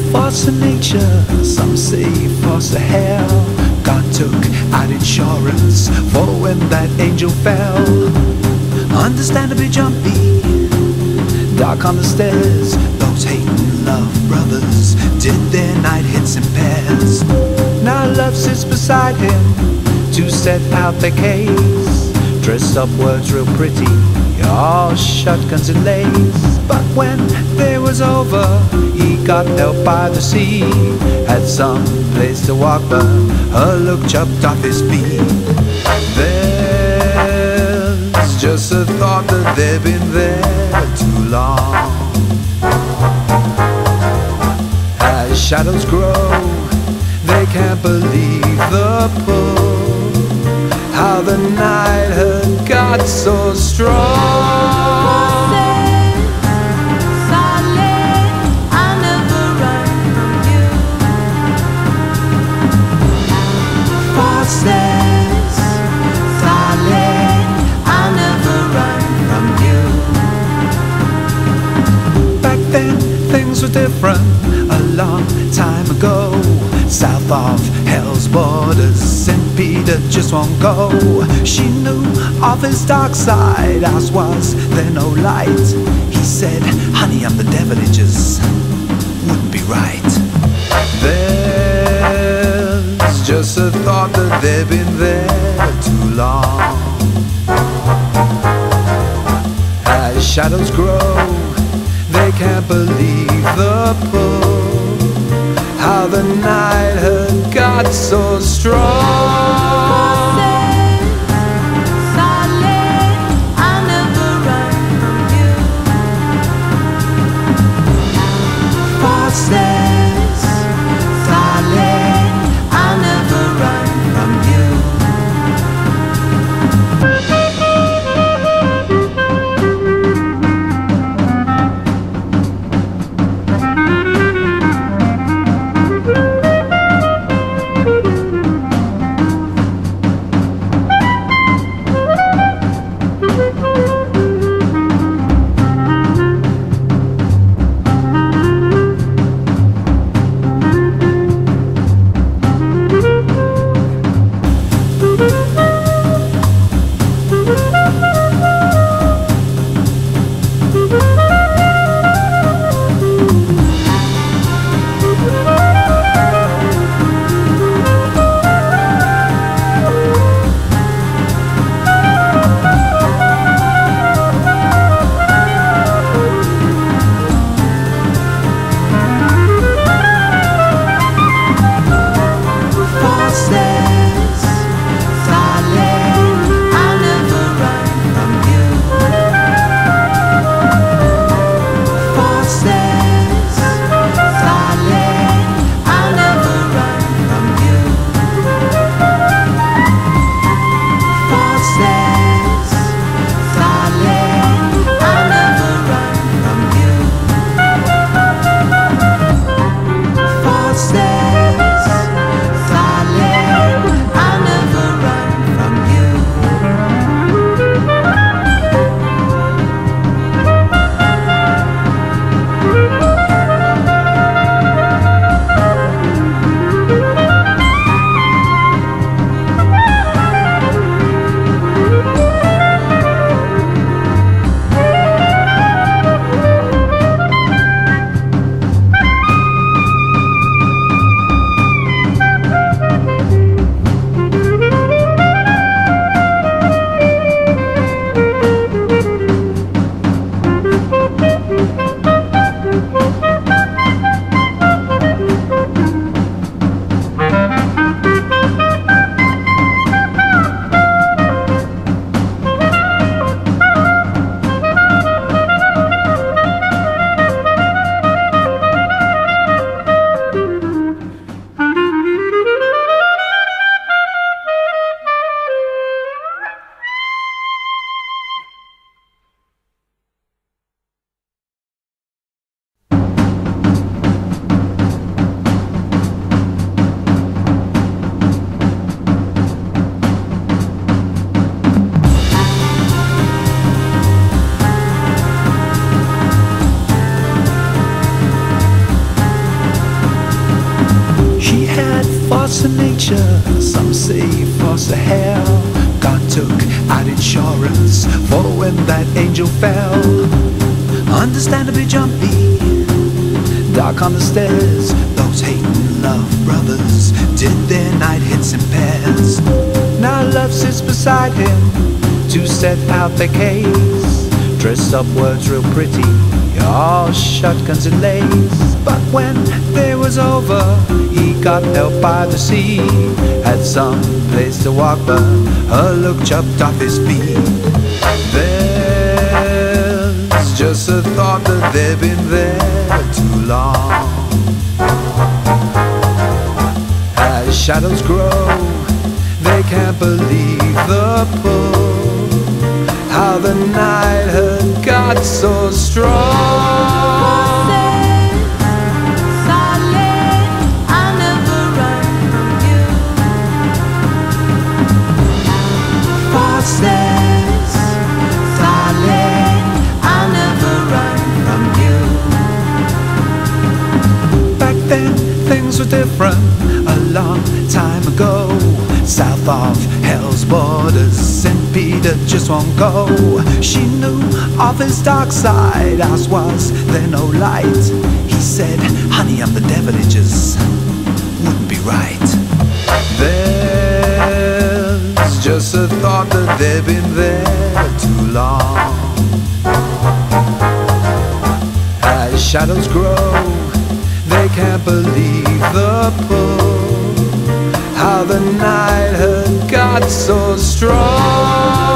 Foster nature, some say foster hell. God took out insurance for when that angel fell. Understandably jumpy, dark on the stairs. Those hating love brothers did their night hits in pairs. Now love sits beside him to set out their case. Dressed up words real pretty, all shotguns and lace. But when day was over, he got help by the sea. Had some place to walk, but her look chopped off his feet. There's just a thought that they've been there too long. As shadows grow, they can't believe the pull. How the night had got so strong. Things were different a long time ago. South of hell's borders, St. Peter just won't go. She knew of his dark side, as was there no light. He said, honey, I'm the devil, it just wouldn't be right. There's just a thought that they've been there too long. As shadows grow, they can't believe the pull. How the night had got so strong. Laws of nature, some say force of hell. God took out insurance for when that angel fell. Understandably jumpy, dark on the stairs. Those hating love brothers did their night hits in pairs. Now love sits beside him to set out their case. Dressed up words real pretty, all shotguns and lace. But when they was over, he got help by the sea. Had some place to walk, but her look chopped off his feet. There's just a thought that they've been there too long. As shadows grow, they can't believe the pull. How the night had got so strong. Says, darling, I'll never run from you. Back then, things were different, a long time ago. South of hell's borders, St. Peter just won't go. She knew of his dark side, ours was there no light. He said, honey, I'm the devil, it just wouldn't be right. There's just a thought that they've been there too long. As shadows grow, they can't believe the pull. How the night had got so strong.